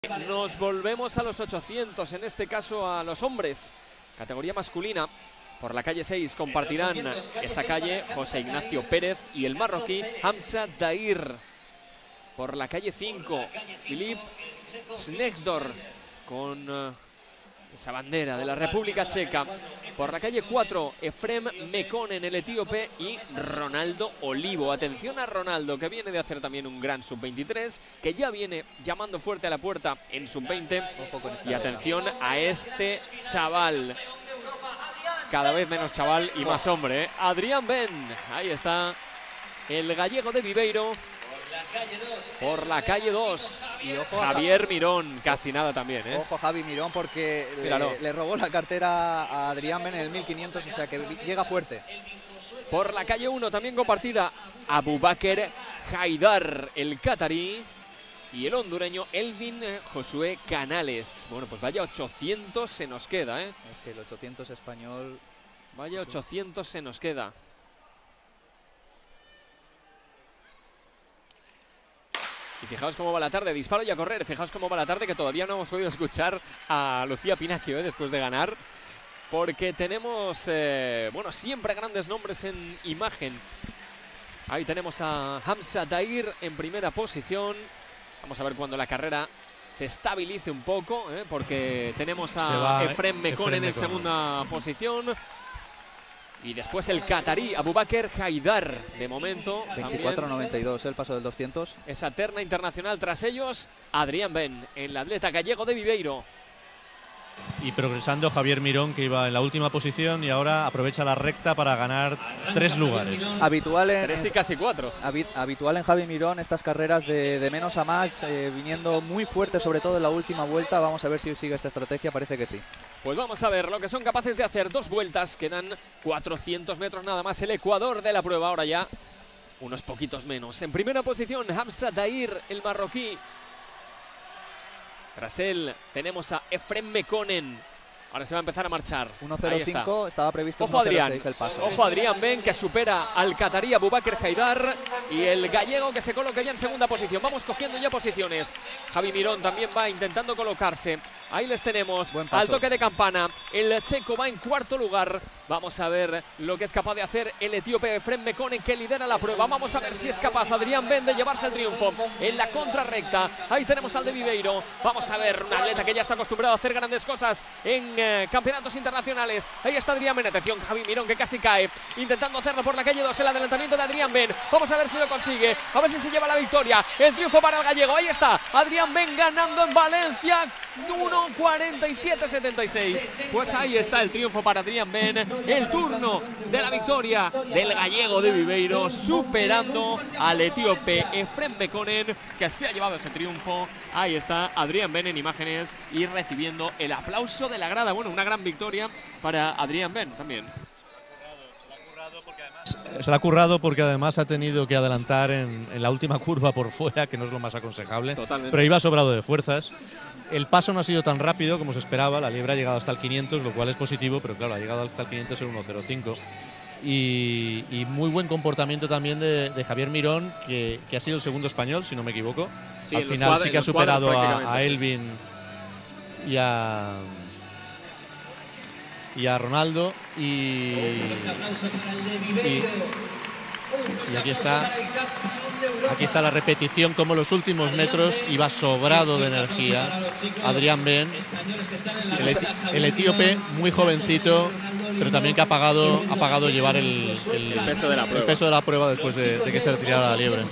Nos volvemos a los 800, en este caso a los hombres, categoría masculina. Por la calle 6 compartirán esa calle José Ignacio Pérez y el marroquí Hamza Dair. Por la calle 5, Filip Snegdor con esa bandera de la República Checa. Por la calle 4, Efrem Mekonnen, el etíope, y Ronaldo Olivo. Atención a Ronaldo, que viene de hacer también un gran sub-23, que ya viene llamando fuerte a la puerta en sub-20. Y atención a este chaval, cada vez menos chaval y más hombre, ¿eh? Adrián Ben, ahí está, el gallego de Viveiro. Por la calle 2, y ojo Javier Mirón, casi nada también, ¿eh? Ojo Javi Mirón, porque le robó la cartera a Adrián Ben en el 1500, o sea que llega fuerte. Por la calle 1 también compartida, Abubakar Haidar, el catarí, y el hondureño Elvin Josué Canales. Bueno, pues vaya 800 se nos queda, ¿eh? Es que el 800 español... Vaya 800 se nos queda. Y fijaos cómo va la tarde, disparo y a correr. Fijaos cómo va la tarde, que todavía no hemos podido escuchar a Lucía Pinacchio después de ganar. Porque tenemos, bueno, siempre grandes nombres en imagen. Ahí tenemos a Hamza Dair en primera posición. Vamos a ver cuando la carrera se estabilice un poco, porque tenemos a Efrem Mekonnen en segunda posición. Y después el catarí Abubakar Haidar, de momento 24.92 el paso del 200. Esa terna internacional tras ellos, Adrián Ben, el atleta gallego de Viveiro. Y progresando Javier Mirón, que iba en la última posición y ahora aprovecha la recta para ganar 3 lugares. Habitual en 3 y casi 4. Habitual en Javi Mirón estas carreras de menos a más, viniendo muy fuerte, sobre todo en la última vuelta. Vamos a ver si sigue esta estrategia, parece que sí. Pues vamos a ver lo que son capaces de hacer. 2 vueltas, quedan 400 metros nada más. El ecuador de la prueba, ahora ya unos poquitos menos. En primera posición, Hamza Dair, el marroquí. Tras él tenemos a Efrem Mekonnen. Ahora se va a empezar a marchar. 1.05, estaba previsto. Ojo Adrián, el paso. Ojo Adrián Ben, que supera al catarí Abubakar Haidar, y el gallego que se coloca ya en segunda posición. Vamos cogiendo ya posiciones. Javi Mirón también va intentando colocarse. Ahí les tenemos al toque de campana. El checo va en cuarto lugar. Vamos a ver lo que es capaz de hacer el etíope Efrem Mekonnen, que lidera la prueba. Vamos a ver si es capaz Adrián Ben de llevarse el triunfo en la contrarrecta. Ahí tenemos al de Viveiro. Vamos a ver un atleta que ya está acostumbrado a hacer grandes cosas en campeonatos internacionales. Ahí está Adrián Ben. Atención, Javi Mirón, que casi cae, intentando hacerlo por la calle 2. El adelantamiento de Adrián Ben. Vamos a ver si lo consigue. A ver si se lleva la victoria. El triunfo para el gallego. Ahí está Adrián Ben ganando en Valencia. 1.47.76. Pues ahí está el triunfo para Adrián Ben. El turno de la victoria del gallego de Viveiro, superando al etíope Efrem Mekonnen, que se ha llevado ese triunfo. Ahí está Adrián Ben en imágenes y recibiendo el aplauso de la grada. Bueno, una gran victoria para Adrián Ben también. Se la ha currado porque además ha tenido que adelantar en la última curva por fuera, que no es lo más aconsejable. Totalmente. Pero iba sobrado de fuerzas. El paso no ha sido tan rápido como se esperaba. La liebre ha llegado hasta el 500, lo cual es positivo, pero claro, ha llegado hasta el 500 en 1.05. Y muy buen comportamiento también de Javier Mirón, que ha sido el segundo español, si no me equivoco. Sí, al final sí que ha superado a Elvin y a Ronaldo. Y aquí está. Aquí está la repetición, como los últimos metros iba sobrado de energía Adrián Ben, el etíope, muy jovencito, pero también que ha pagado llevar el peso de la prueba después de que se retirara la liebre.